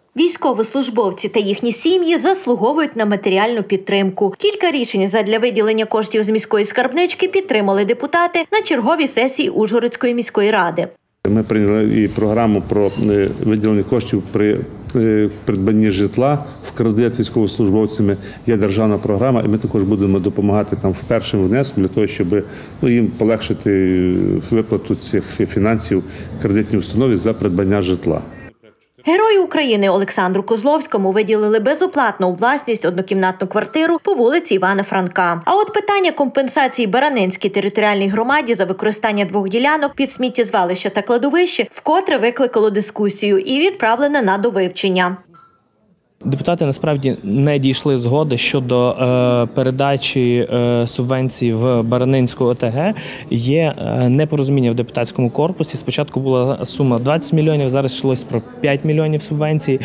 Військовослужбовці та їхні сім'ї заслуговують на матеріальну підтримку. Кілька рішень задля виділення коштів з міської скарбнички підтримали депутати на черговій сесії Ужгородської міської ради. Ми прийняли і програму про виділення коштів при придбанні житла в кредит військовослужбовцями. Є державна програма, і ми також будемо допомагати там в першому внеску для того, щоб їм полегшити виплату цих фінансів кредитній установі за придбання житла. Герою України Олександру Козловському виділили безоплатно у власність однокімнатну квартиру по вулиці Івана Франка. А от питання компенсації Баранинській територіальній громаді за використання 2 ділянок під сміттєзвалище та кладовище вкотре викликало дискусію і відправлене на довивчення. Депутати насправді не дійшли згоди щодо передачі субвенцій в Баранинську ОТГ. Є непорозуміння в депутатському корпусі. Спочатку була сума 20 мільйонів, зараз йшлось про 5 мільйонів субвенцій.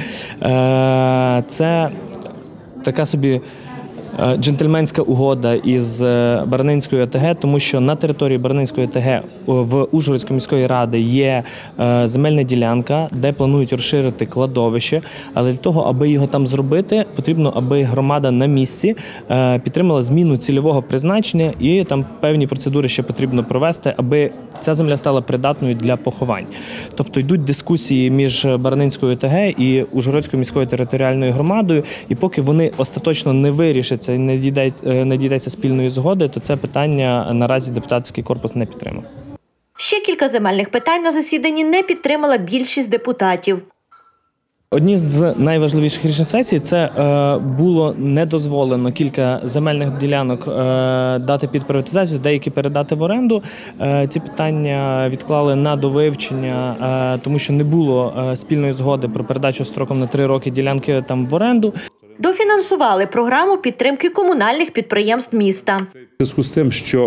Це така собі джентльменська угода із Баранинської ОТГ, тому що на території Баранинської ОТГ в Ужгородської міської ради є земельна ділянка, де планують розширити кладовище, але для того, аби його там зробити, потрібно, аби громада на місці підтримала зміну цільового призначення, і там певні процедури ще потрібно провести, аби ця земля стала придатною для поховань. Тобто йдуть дискусії між Баранинською ОТГ і Ужгородською міською територіальною громадою, і поки вони остаточно не вирішаться і не дійдеться спільної згоди, то це питання наразі депутатський корпус не підтримав. Ще кілька земельних питань на засіданні не підтримала більшість депутатів. Одні з найважливіших рішень сесії – це було не дозволено кілька земельних ділянок дати під приватизацію, деякі передати в оренду. Ці питання відклали на довивчення, тому що не було спільної згоди про передачу строком на 3 роки ділянки там в оренду. Дофінансували програму підтримки комунальних підприємств міста. У зв'язку з тим, що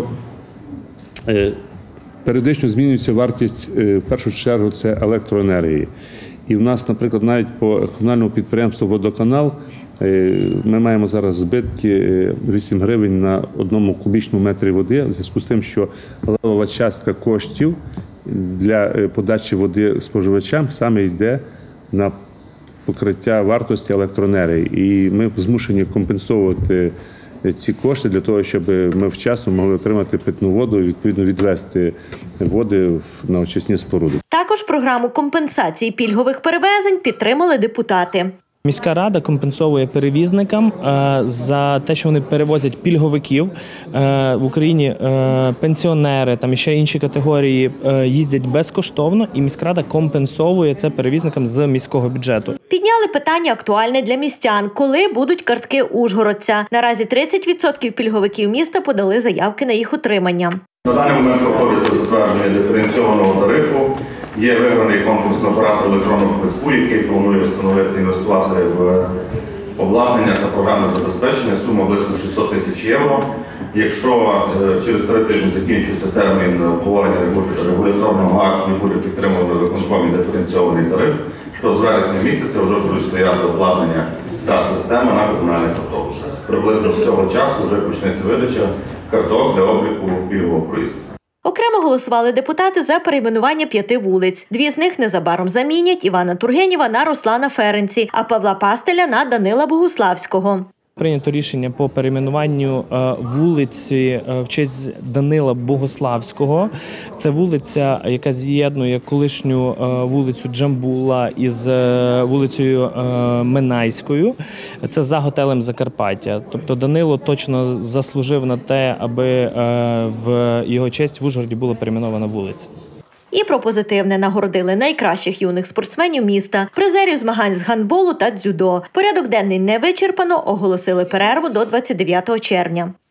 періодично змінюється вартість, в першу чергу, це електроенергії. І в нас, наприклад, навіть по комунальному підприємству «Водоканал» ми маємо зараз збитки 8 гривень на 1 кубічному метрі води, в зв'язку з тим, що левова частка коштів для подачі води споживачам саме йде на покриття вартості електроенергії. І ми змушені компенсовувати ці кошти для того, щоб ми вчасно могли отримати питну воду і, відповідно, відвести води на очисні споруди. Також програму компенсації пільгових перевезень підтримали депутати. Міська рада компенсовує перевізникам за те, що вони перевозять пільговиків. В Україні пенсіонери, там ще інші категорії їздять безкоштовно, і міська рада компенсовує це перевізникам з міського бюджету. Підняли питання актуальне для містян. Коли будуть картки ужгородця? Наразі 30% пільговиків міста подали заявки на їх отримання. На даний момент проходиться затвердження диференційованого тарифу. Є виграний конкурсний оператор електронного квитку, який планує встановити інвестувати в обладнання та програмне забезпечення. Сума близько 600 тисяч євро. Якщо через 3 тижні закінчується термін обговорення регуляторного акту і буде підтримано виконкомі диференційований тариф, то з вересня місяця вже будуть стояти обладнання та система на комунальних автобусах. Приблизно з цього часу вже почнеться видача карток для обліку пільгового проїзду. Окремо голосували депутати за перейменування 5 вулиць. 2 з них незабаром замінять: Івана Тургенєва на Руслана Ференці, а Павла Пастеля на Данила Богуславського. Прийнято рішення по перейменуванню вулиці в честь Данила Богуславського. Це вулиця, яка з'єднує колишню вулицю Джамбула із вулицею Минайською. Це за готелем Закарпаття. Тобто Данило точно заслужив на те, аби в його честь в Ужгороді була перейменована вулиця. І про позитивне нагородили найкращих юних спортсменів міста, призерів змагань з гандболу та дзюдо. Порядок денний не вичерпано, оголосили перерву до 29 червня.